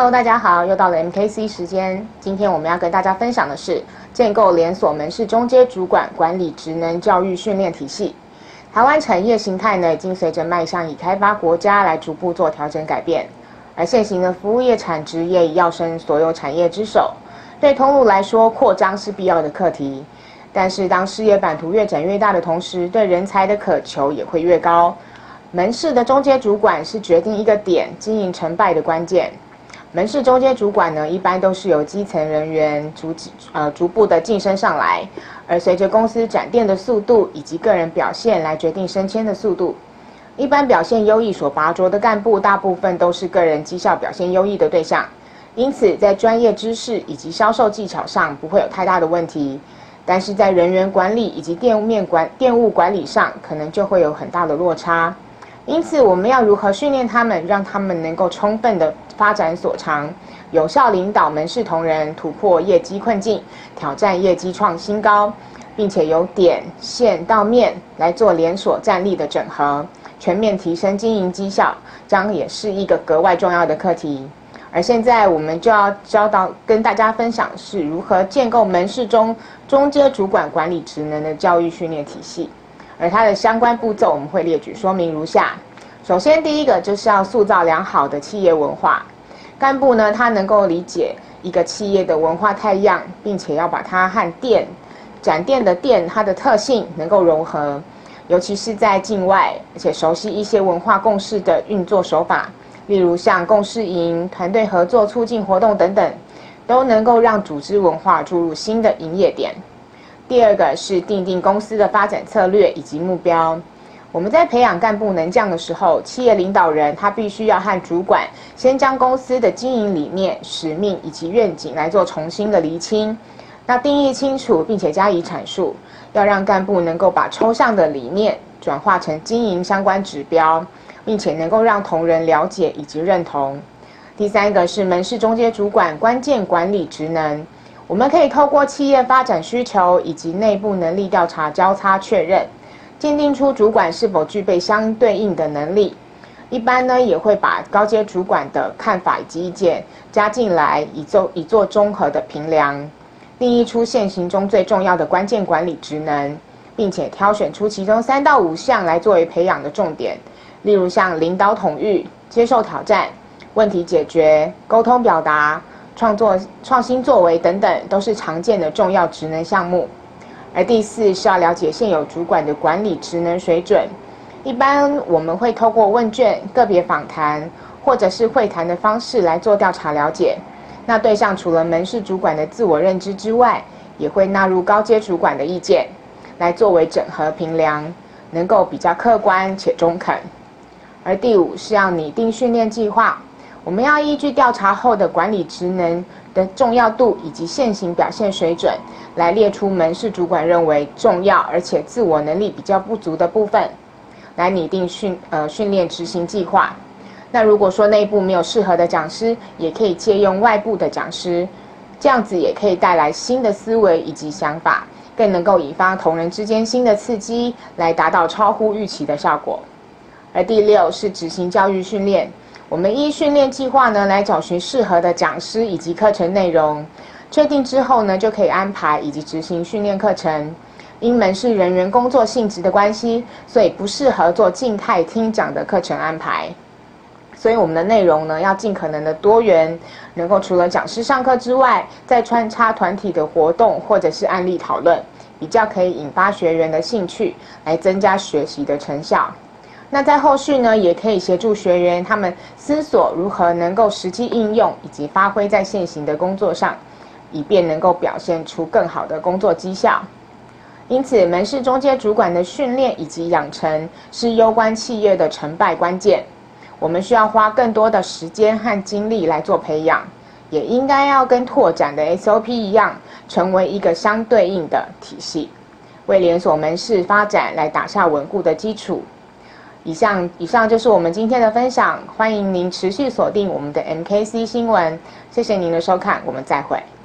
Hello， 大家好，又到了 MKC 时间。今天我们要跟大家分享的是建构连锁门市中阶主管管理职能教育训练体系。台湾产业形态呢，已经随着迈向已开发国家来逐步做调整改变，而现行的服务业产值也已跃升所有产业之首。对通路来说，扩张是必要的课题。但是当事业版图越展越大的同时，对人才的渴求也会越高。门市的中阶主管是决定一个点经营成败的关键。门市中阶主管呢，一般都是由基层人员逐步的晋升上来，而随着公司展店的速度以及个人表现来决定升迁的速度。一般表现优异所拔擢的干部，大部分都是个人绩效表现优异的对象，因此在专业知识以及销售技巧上不会有太大的问题，但是在人员管理以及店务管理上，可能就会有很大的落差。因此，我们要如何训练他们，让他们能够充分的发展所长，有效领导门市同仁突破业绩困境，挑战业绩创新高，并且由点、线到面来做连锁战力的整合，全面提升经营绩效，将也是一个格外重要的课题。而现在我们就要跟大家分享是如何建构门市中阶主管管理职能的教育训练体系。而它的相关步骤我们会列举说明如下。首先，第一个就是要塑造良好的企业文化。干部呢，他能够理解一个企业的文化态样，并且要把它和展店的店它的特性能够融合，尤其是在境外，而且熟悉一些文化共识的运作手法，例如像共识营、团队合作促进活动等等，都能够让组织文化注入新的营业点。第二个是订定公司的发展策略以及目标。我们在培养干部能将的时候，企业领导人他必须要和主管先将公司的经营理念、使命以及愿景来做重新的厘清，那定义清楚并且加以阐述，要让干部能够把抽象的理念转化成经营相关指标，并且能够让同仁了解以及认同。第三个是门市中阶主管关键管理职能。我们可以透过企业发展需求以及内部能力调查交叉确认，鉴定出主管是否具备相对应的能力。一般呢，也会把高阶主管的看法以及意见加进来，以做综合的评量，定义出现行中最重要的关键管理职能，并且挑选出其中3到5项来作为培养的重点，例如像领导统御、接受挑战、问题解决、沟通表达、创新作为等等，都是常见的重要职能项目。而第4是要了解现有主管的管理职能水准。一般我们会透过问卷、个别访谈或者是会谈的方式来做调查了解。那对象除了门市主管的自我认知之外，也会纳入高阶主管的意见，来作为整合评量，能够比较客观且中肯。而第5是要拟定训练计划。我们要依据调查后的管理职能的重要度以及现行表现水准，来列出门市主管认为重要而且自我能力比较不足的部分，来拟定训练执行计划。那如果说内部没有适合的讲师，也可以借用外部的讲师，这样子也可以带来新的思维以及想法，更能够引发同仁之间新的刺激，来达到超乎预期的效果。而第6是执行教育训练。我们依训练计划呢来找寻适合的讲师以及课程内容，确定之后呢就可以安排以及执行训练课程。因门市人员工作性质的关系，所以不适合做静态听讲的课程安排。所以我们的内容呢要尽可能的多元，能够除了讲师上课之外，再穿插团体的活动或者是案例讨论，比较可以引发学员的兴趣，来增加学习的成效。那在后续呢，也可以协助学员他们思索如何能够实际应用以及发挥在现行的工作上，以便能够表现出更好的工作绩效。因此，门市中阶主管的训练以及养成是攸关企业的成败关键。我们需要花更多的时间和精力来做培养，也应该要跟拓展的 SOP 一样，成为一个相对应的体系，为连锁门市发展来打下稳固的基础。以上就是我们今天的分享，欢迎您持续锁定我们的 MKC 新闻，谢谢您的收看，我们再会。